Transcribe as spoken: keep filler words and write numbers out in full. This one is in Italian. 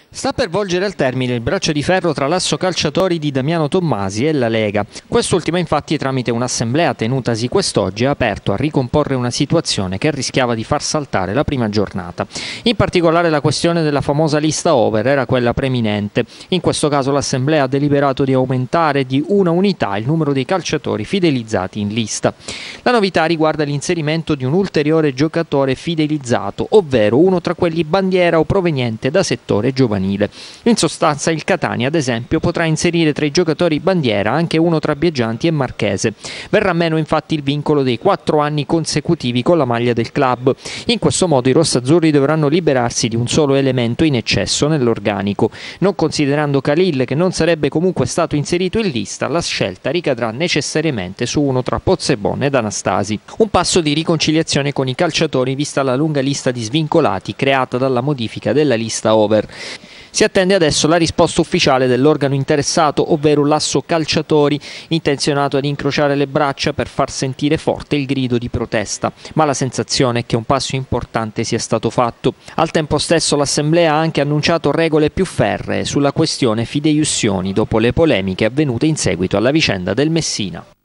Sta per volgere al termine il braccio di ferro tra l'Asso Calciatori di Damiano Tommasi e la Lega. Quest'ultima infatti tramite un'assemblea tenutasi quest'oggi ha aperto a ricomporre una situazione che rischiava di far saltare la prima giornata. In particolare la questione della famosa lista over era quella preminente. In questo caso l'assemblea ha deliberato di aumentare di una unità il numero dei calciatori fidelizzati in lista. La novità riguarda l'inserimento di un ulteriore giocatore fidelizzato, ovvero uno tra quelli bandiera o proveniente da settore giovanile. In sostanza il Catania, ad esempio, potrà inserire tra i giocatori bandiera anche uno tra Biaggianti e Marchese. Verrà meno infatti il vincolo dei quattro anni consecutivi con la maglia del club. In questo modo i rossazzurri dovranno liberarsi di un solo elemento in eccesso nell'organico. Non considerando Khalil, che non sarebbe comunque stato inserito in lista, la scelta ricadrà necessariamente su uno tra Pozzebon ed Anastasi. Un passo di riconciliazione con i calciatori vista la lunga lista di svincolati creata dalla modifica della lista over. Si attende adesso la risposta ufficiale dell'organo interessato, ovvero l'Asso Calciatori, intenzionato ad incrociare le braccia per far sentire forte il grido di protesta. Ma la sensazione è che un passo importante sia stato fatto. Al tempo stesso l'Assemblea ha anche annunciato regole più ferree sulla questione fideiussioni dopo le polemiche avvenute in seguito alla vicenda del Messina.